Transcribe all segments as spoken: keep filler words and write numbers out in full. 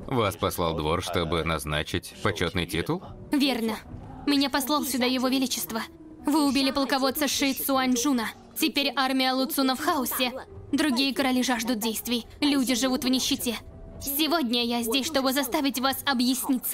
Вас послал двор, чтобы назначить почетный титул? Верно. Меня послал сюда Его Величество. Вы убили полководца Ши Цуаньчжуна. Теперь армия Луцуна в хаосе. Другие короли жаждут действий. Люди живут в нищете. Сегодня я здесь, чтобы заставить вас объясниться.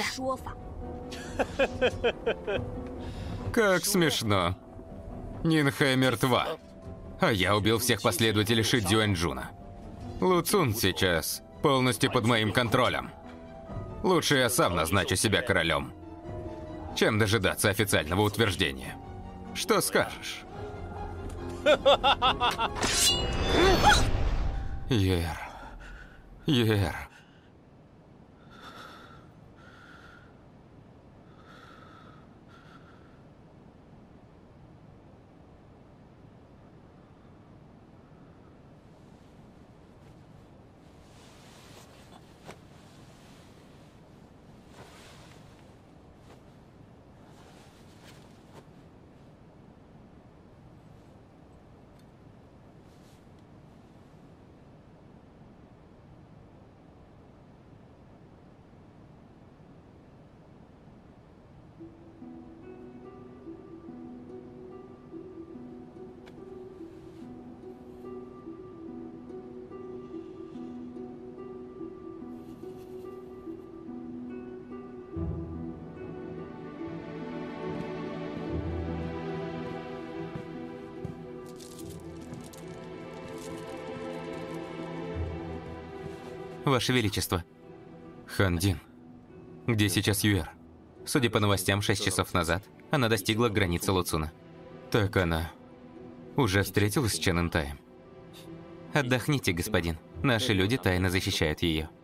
Как смешно. Нинхэ мертва. А я убил всех последователей Ши Цзюаньчжуна. Луцун сейчас полностью под моим контролем. Лучше я сам назначу себя королем, чем дожидаться официального утверждения. Что скажешь? Ер. Ер. Ваше Величество. Хан Дин, Где сейчас Юэр? Судя по новостям, шесть часов назад она достигла границы Луцуна. так она уже встретилась с Чен Интаем? Отдохните, господин. Наши люди тайно защищают ее.